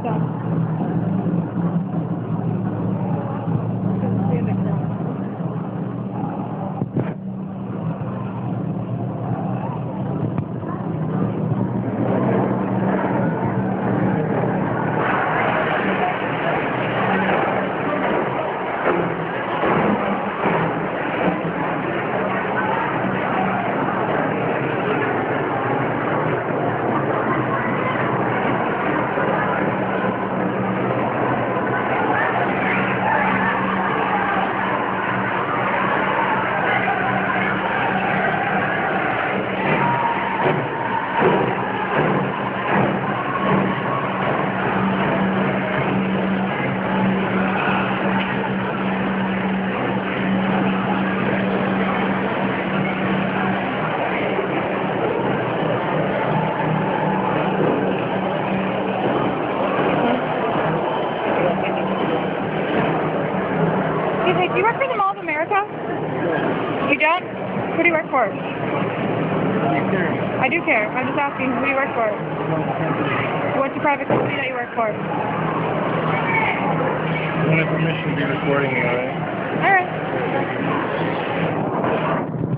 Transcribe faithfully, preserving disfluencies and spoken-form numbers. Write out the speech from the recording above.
Hey, do you work for the Mall of America? You don't? Who do you work for? I do care. I'm just asking, who do you work for? What's the private company that you work for? I wanted permission to be recording you, alright? Alright.